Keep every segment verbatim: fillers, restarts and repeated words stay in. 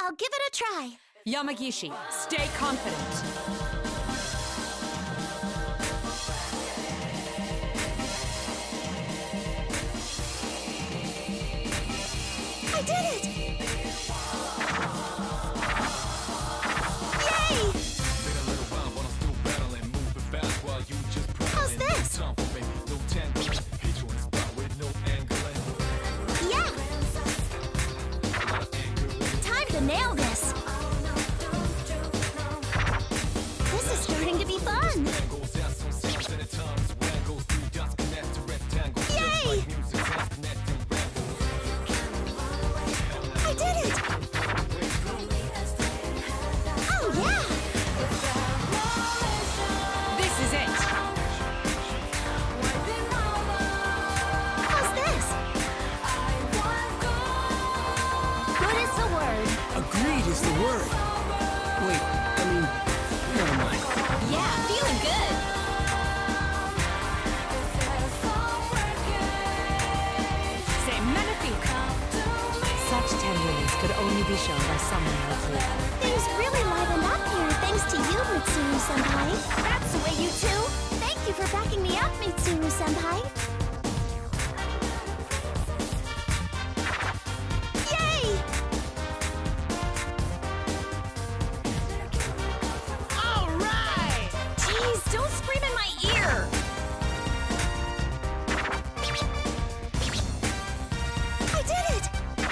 I'll give it a try. Yamagishi, stay confident. I did it! How's this? Yeah! Time to nail this! This is starting to be fun! Yay! I did it! Oh yeah! This is it! How's this? Good is the word. Agreed is the word. Wait, I mean, never mind. Yeah, feeling good. Say magnifique! Such tenderness could only be shown by someone like you. Things really livened up here thanks to you, Mitsuru-senpai. That's the way, you two. Thank you for backing me up, Mitsuru-senpai. Yay! All right! Jeez, don't scream in my ear! I did it!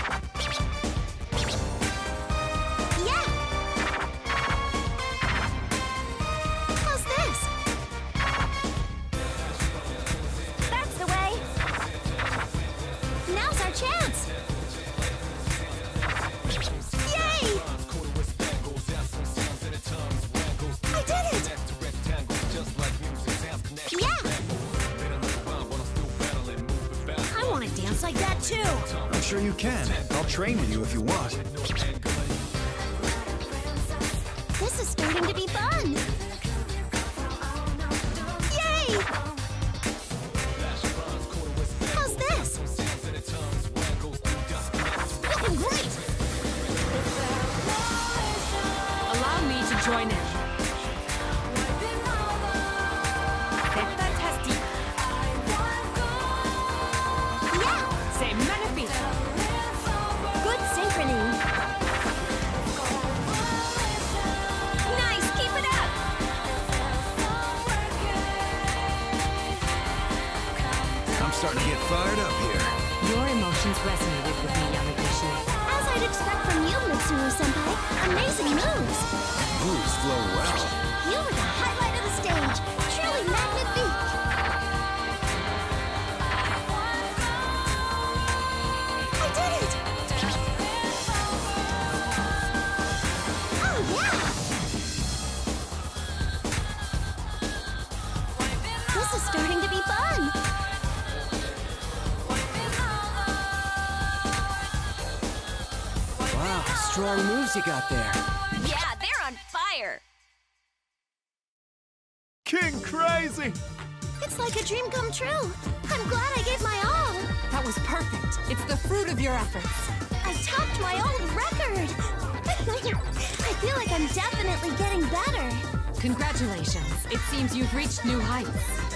Yeah! How's this? That's the way! Now's our chance! Yay! I did it! Yeah! I want to dance like that too! I'm sure you can. I'll train with you if you want. This is starting to be fun! Yay! How's this? Looking great! Allow me to join in. C'est fantastique! Yeah! C'est magnifique! Good synchrony! Nice! Keep it up! I'm starting to get fired up here. Your emotions resonated with me, Yamagishi. As I'd expect from you, Mitsuru-senpai, amazing moves! Moves flow well. You were the highlight of the stage! Truly magnifique! I did it! Oh yeah! This is starting to be fun! Wow, strong moves you got there. Yeah, they're on fire! King Crazy! It's like a dream come true! I'm glad I gave my all! That was perfect. It's the fruit of your efforts. I topped my old record! I feel like I'm definitely getting better! Congratulations. It seems you've reached new heights.